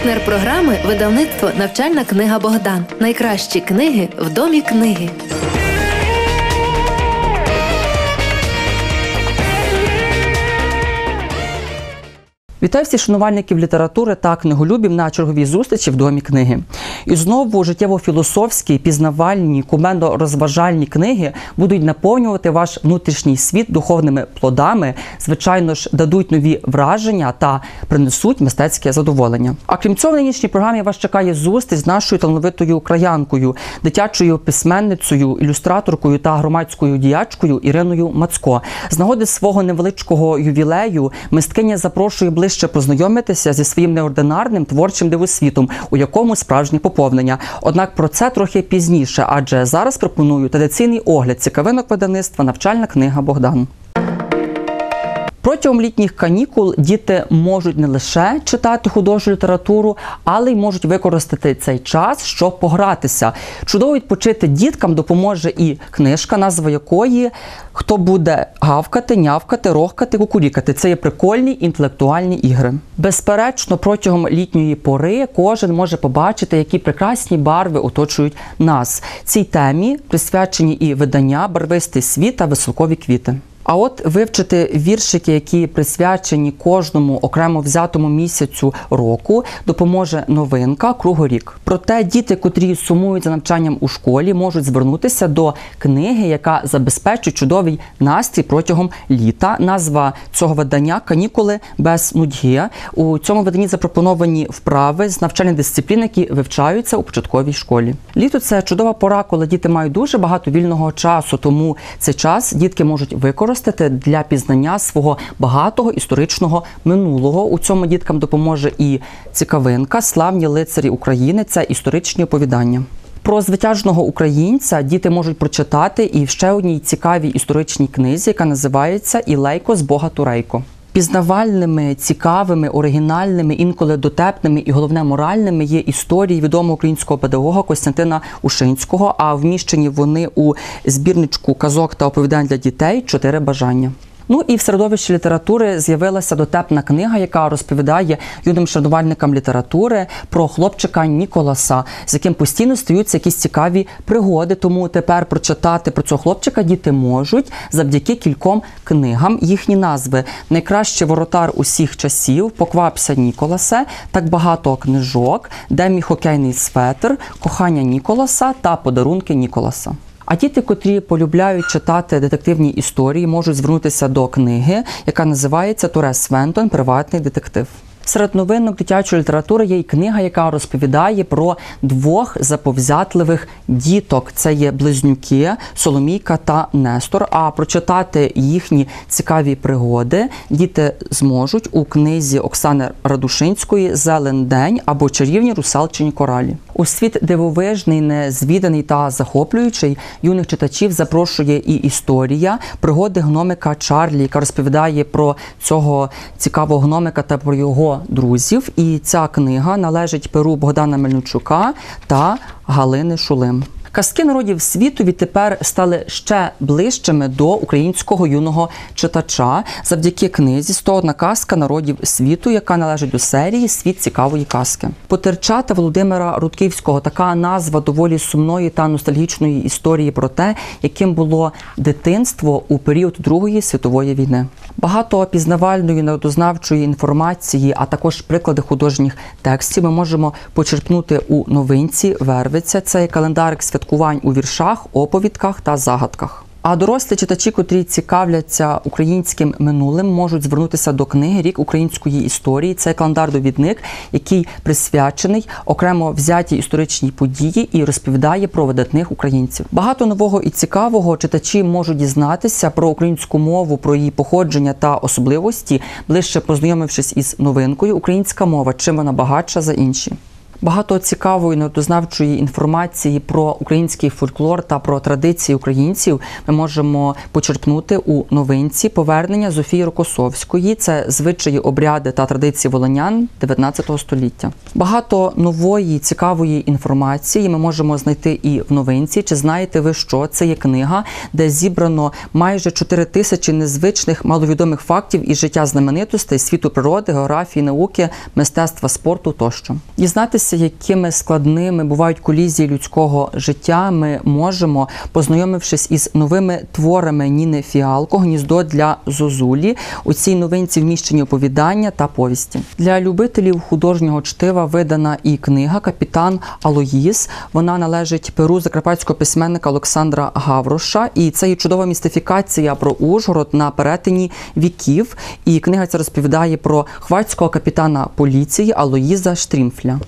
Партнер програми – видавництво «Навчальна книга Богдан». Найкращі книги в домі книги. Вітаю всіх шанувальників літератури та книголюбів на черговій зустрічі в Домі книги. І знову життєво-філософські, пізнавальні, кумедно-розважальні книги будуть наповнювати ваш внутрішній світ духовними плодами, звичайно ж, дадуть нові враження та принесуть мистецьке задоволення. А крім цього, в нинішній програмі вас чекає зустріч з нашою талановитою краянкою, дитячою письменницею, ілюстраторкою та громадською діячкою Іриною Мацко. З нагоди свого невеличкого ювілею мисткиня запрошує ближче познайомитися зі своїм неординарним творчим дивосвітом, у якому справжнє поповнення. Однак про це трохи пізніше, адже зараз пропоную традиційний огляд цікавинок видавництва «Навчальна книга Богдан». Протягом літніх канікул діти можуть не лише читати художню літературу, але й можуть використати цей час, щоб погратися. Чудово відпочити діткам допоможе і книжка, назва якої «Хто буде гавкати, нявкати, рохкати, кукурікати». Це є прикольні інтелектуальні ігри. Безперечно, протягом літньої пори кожен може побачити, які прекрасні барви оточують нас. Цій темі присвячені і видання «Барвистий світ» та «Веселкові квіти». А от вивчити віршики, які присвячені кожному окремо взятому місяцю року, допоможе новинка «Кругорік». Проте діти, котрі сумують за навчанням у школі, можуть звернутися до книги, яка забезпечить чудовий настрій протягом літа. Назва цього видання «Канікули без нудьги». У цьому виданні запропоновані вправи з навчальних дисциплін, які вивчаються у початковій школі. Літо – це чудова пора, коли діти мають дуже багато вільного часу, тому цей час дітки можуть використати для пізнання свого багатого історичного минулого. У цьому діткам допоможе і цікавинка «Славні лицарі України» – це історичні оповідання. Про звитяжного українця діти можуть прочитати і в ще одній цікавій історичній книзі, яка називається «Ілейко з Бога Турейко». Пізнавальними, цікавими, оригінальними, інколи дотепними і, головне, моральними є історії відомого українського педагога Костянтина Ушинського, а вміщені вони у збірничку казок та оповідань для дітей «Чотири бажання». Ну і в середовищі літератури з'явилася дотепна книга, яка розповідає юним шанувальникам літератури про хлопчика Ніколаса, з яким постійно стаються якісь цікаві пригоди. Тому тепер прочитати про цього хлопчика діти можуть завдяки кільком книгам. Їхні назви «Найкращий воротар усіх часів», «Поквапся, Ніколасе», «Так багато книжок», «Де мій хокейний светр», «Кохання Ніколаса» та «Подарунки Ніколаса». А діти, котрі полюбляють читати детективні історії, можуть звернутися до книги, яка називається «Торес Свентон. Приватний детектив». Серед новинок дитячої літератури є й книга, яка розповідає про двох заповзятливих діток. Це є близнюки Соломійка та Нестор. А прочитати їхні цікаві пригоди діти зможуть у книзі Оксани Радушинської «Зелен день» або «Чарівні русалчині коралі». У світ дивовижний, незвіданий та захоплюючий юних читачів запрошує і історія пригоди гномика Чарлі, яка розповідає про цього цікавого гномика та про його друзів. І ця книга належить перу Богдана Мельничука та Галини Шулим. Казки народів світу відтепер стали ще ближчими до українського юного читача завдяки книзі «101 казка народів світу», яка належить до серії «Світ цікавої казки». Потерчата Володимира Рудківського – така назва доволі сумної та ностальгічної історії про те, яким було дитинство у період Другої світової війни. Багато пізнавальної народознавчої інформації, а також приклади художніх текстів ми можемо почерпнути у новинці «Вервиця». Це є календарик святкувань у віршах, оповідках та загадках. А дорослі читачі, котрі цікавляться українським минулим, можуть звернутися до книги «Рік української історії». Це календар-довідник, який присвячений окремо взятій історичній події і розповідає про видатних українців. Багато нового і цікавого читачі можуть дізнатися про українську мову, про її походження та особливості, ближче познайомившись із новинкою «Українська мова. Чим вона багатша за інші». Багато цікавої народознавчої інформації про український фольклор та про традиції українців ми можемо почерпнути у новинці «Повернення Зофії Рокосовської». Це звичаї, обряди та традиції волинян 19 століття. Багато нової, цікавої інформації ми можемо знайти і в новинці. Чи знаєте ви, що це є книга, де зібрано майже 4000 незвичних, маловідомих фактів із життя знаменитостей, світу природи, географії, науки, мистецтва, спорту тощо. Дізнатися, якими складними бувають колізії людського життя, ми можемо, познайомившись із новими творами Ніни Фіалко «Гніздо для зозулі». У цій новинці вміщені оповідання та повісті. Для любителів художнього чтива видана і книга «Капітан Алоїс». Вона належить перу закарпатського письменника Олександра Гавроша. І це є чудова містифікація про Ужгород на перетині віків. І книга ця розповідає про хвацького капітана поліції Алоїза Штрімфля.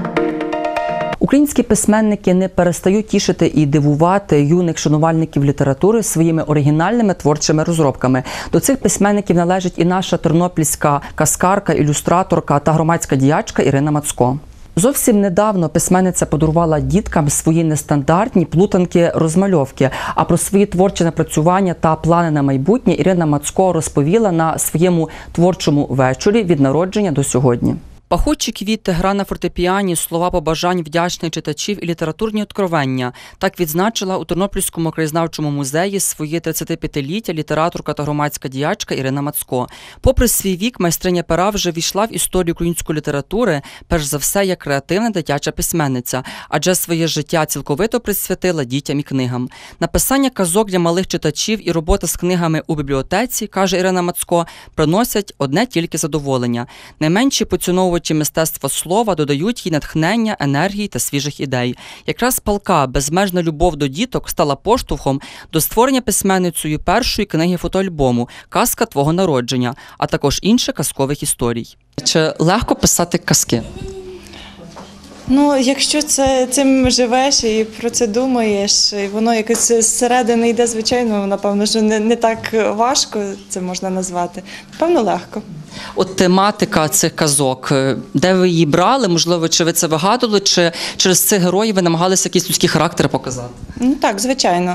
Українські письменники не перестають тішити і дивувати юних шанувальників літератури своїми оригінальними творчими розробками. До цих письменників належить і наша тернопільська казкарка, ілюстраторка та громадська діячка Ірина Мацко. Зовсім недавно письменниця подарувала діткам свої нестандартні плутанки-розмальовки. А про свої творчі напрацювання та плани на майбутнє Ірина Мацко розповіла на своєму творчому вечорі від народження до сьогодні. Пахучі квіти, гра на фортепіані, слова побажань вдячних читачів і літературні откровення. Так відзначила у Тернопільському краєзнавчому музеї своє 35-ліття літераторка та громадська діячка Ірина Мацко. Попри свій вік, майстриня пера вже війшла в історію української літератури, перш за все, як креативна дитяча письменниця, адже своє життя цілковито присвятила дітям і книгам. Написання казок для малих читачів і робота з книгами у бібліотеці, каже Ірина Мацко, приносять одне тільки задоволення. Найменші поціновувачі мистецтва слова додають їй натхнення, енергії та свіжих ідей. Якраз палка «Безмежна любов до діток» стала поштовхом до створення письменницею першої книги фотоальбому «Казка твого народження», а також інших казкових історій. Чи легко писати казки? Ну, якщо цим живеш і про це думаєш, і воно якось зсередини йде, звичайно, напевно, що не так важко це можна назвати. Напевно, легко. От тематика цих казок, де ви її брали, можливо, чи ви це вигадували, чи через цих героїв ви намагалися якісь людські характери показати? Ну так, звичайно.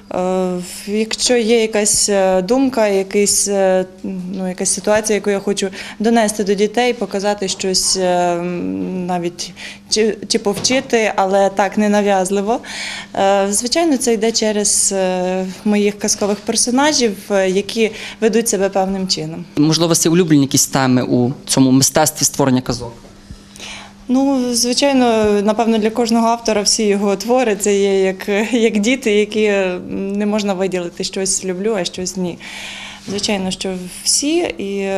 Якщо є якась думка, якась ситуація, яку я хочу донести до дітей, показати щось навіть чи повчити, але так ненав'язливо, звичайно, це йде через моїх казкових персонажів, які ведуть себе певним чином. Можливо, у вас є улюблені якісь теми у цьому мистецтві створення казок? Ну, звичайно, напевно, для кожного автора всі його твори це є як діти, які не можна виділити, щось люблю, а щось ні. Звичайно, що всі. І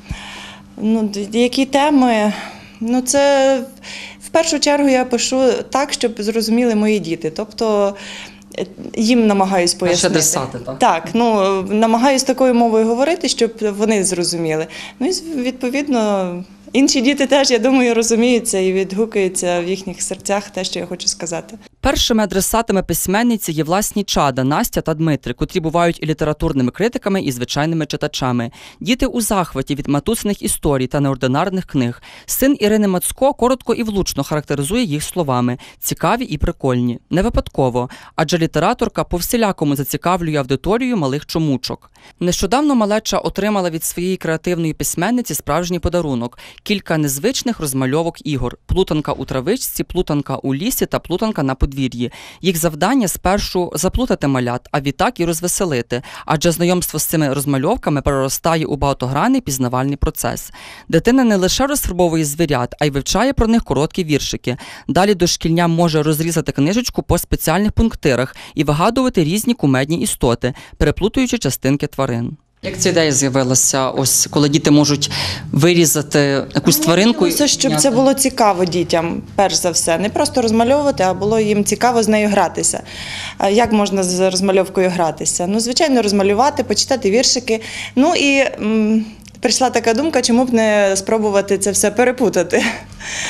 які теми, це в першу чергу я пишу так, щоб зрозуміли мої діти. Тобто їм намагаюсь пояснити. Адресати, так? Так, намагаюсь такою мовою говорити, щоб вони зрозуміли. Ну і відповідно інші діти теж, я думаю, розуміються і відгукуються в їхніх серцях те, що я хочу сказати. Першими адресатами письменниці є власні чада Настя та Дмитрик, котрі бувають і літературними критиками, і звичайними читачами. Діти у захваті від матусиних історій та неординарних книг. Син Ірини Мацко коротко і влучно характеризує їх словами – цікаві і прикольні. Не випадково, адже літераторка по-всілякому зацікавлює аудиторію малих чомучок. Нещодавно малеча отримала від своєї креативної письменниці справжній подарунок – кілька незвичних розмальовок ігор – плутанка у травичці, плутанка у лісі та плутанка на подвір'ї. Їх завдання спершу заплутати малят, а відтак і розвеселити, адже знайомство з цими розмальовками переростає у багатогранний пізнавальний процес. Дитина не лише розфарбовує звірят, а й вивчає про них короткі віршики. Далі дошкільня може розрізати книжечку по спеціальних пунктирах і вигадувати різні кумедні істоти, переплутуючи частинки тварин. Як ця ідея з'явилася, ось коли діти можуть вирізати якусь тваринку? Хотілося, щоб це було цікаво дітям, перш за все. Не просто розмальовувати, а було їм цікаво з нею гратися. Як можна з розмальовкою гратися? Звичайно, розмалювати, почитати віршики. І прийшла така думка, чому б не спробувати це все перепутати.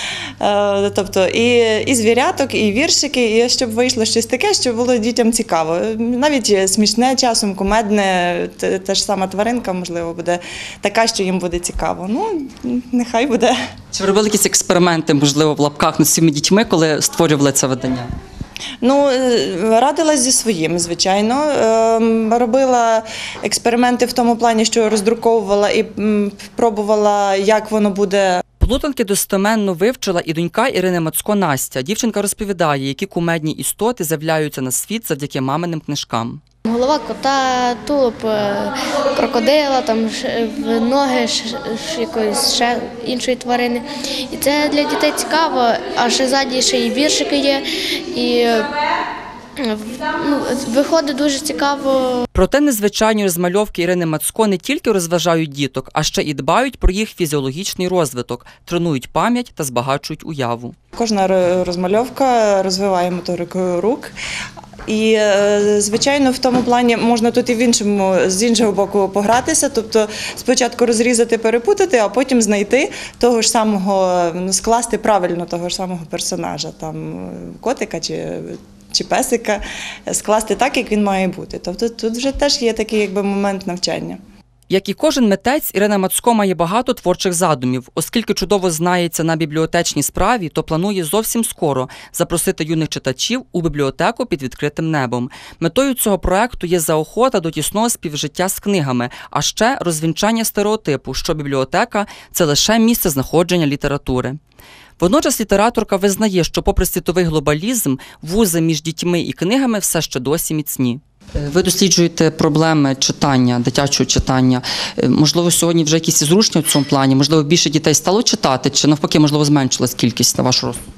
Тобто і звіряток, і віршики, і щоб вийшло щось таке, що було дітям цікаво. Навіть смішне часом, кумедне, та ж сама тваринка, можливо, буде така, що їм буде цікаво. Ну, нехай буде. Чи ви робили якісь експерименти, можливо, в лапках над своїми дітьми, коли створювали це видання? Ну, радилась зі своїм, звичайно. Робила експерименти в тому плані, що роздруковувала і пробувала, як воно буде. Плутанки достеменно вивчила і донька Ірини Мацько Настя. Дівчинка розповідає, які кумедні істоти з'являються на світ завдяки маминим книжкам. Голова кота, тулуб крокодила, там ноги якоїсь ще іншої тварини. І це для дітей цікаво, а ще ззаді ще і віршики є, і виходить дуже цікаво. Проте незвичайні розмальовки Ірини Мацько не тільки розважають діток, а ще і дбають про їх фізіологічний розвиток, тренують пам'ять та збагачують уяву. Кожна розмальовка розвиває моторику рук. І, звичайно, в тому плані можна тут і з іншого боку погратися, тобто спочатку розрізати, перепутати, а потім знайти того ж самого, скласти правильно того ж самого персонажа, там котика чи песика, скласти так, як він має бути. Тобто тут вже теж є такий момент навчання. Як і кожен митець, Ірина Мацько має багато творчих задумів. Оскільки чудово знається на бібліотечній справі, то планує зовсім скоро запросити юних читачів у бібліотеку під відкритим небом. Метою цього проекту є заохота до тісного співжиття з книгами, а ще розвінчання стереотипу, що бібліотека – це лише місце знаходження літератури. Водночас літераторка визнає, що попри світовий глобалізм, вузи між дітьми і книгами все ще досі міцні. Ви досліджуєте проблеми читання, дитячого читання. Можливо, сьогодні вже якісь зручні в цьому плані? Можливо, більше дітей стало читати? Чи навпаки, можливо, зменшилась кількість на вашу розсуд?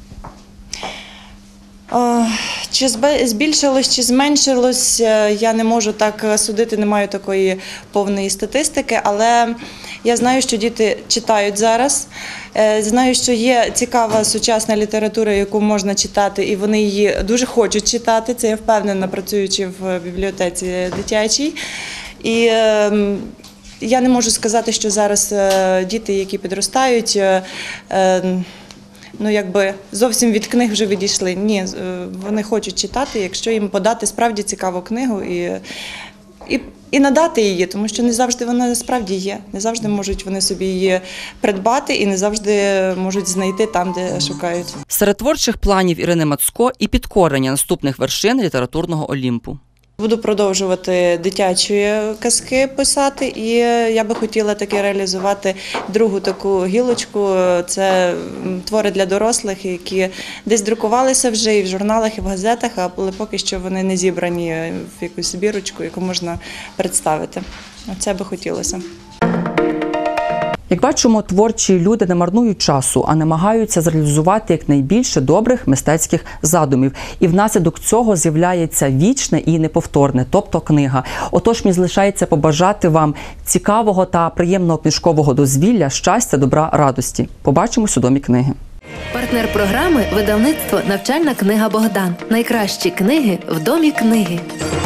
Чи збільшилось, чи зменшилось, я не можу так судити, не маю такої повної статистики, але я знаю, що діти читають зараз. Знаю, що є цікава сучасна література, яку можна читати, і вони її дуже хочуть читати. Це я впевнена, працюючи в бібліотеці дитячій. І я не можу сказати, що зараз діти, які підростають, зовсім від книг вже відійшли. Ні, вони хочуть читати, якщо їм подати справді цікаву книгу і надати її, тому що не завжди вона справді є. Не завжди можуть вони собі її придбати і не завжди можуть знайти там, де шукають. Серед творчих планів Ірини Мацько і підкорення наступних вершин літературного Олімпу. Буду продовжувати дитячі казки писати, і я би хотіла таки реалізувати другу таку гілочку. Це твори для дорослих, які десь друкувалися вже і в журналах, і в газетах, але поки що вони не зібрані в якусь збірочку, яку можна представити. Це би хотілося. Як бачимо, творчі люди не марнують часу, а намагаються зреалізувати якнайбільше добрих мистецьких задумів. І внаслідок цього з'являється вічне і неповторне, тобто книга. Отож, мені залишається побажати вам цікавого та приємного книжкового дозвілля, щастя, добра, радості. Побачимось у Домі книги. Партнер програми – видавництво «Навчальна книга Богдан». Найкращі книги в Домі книги.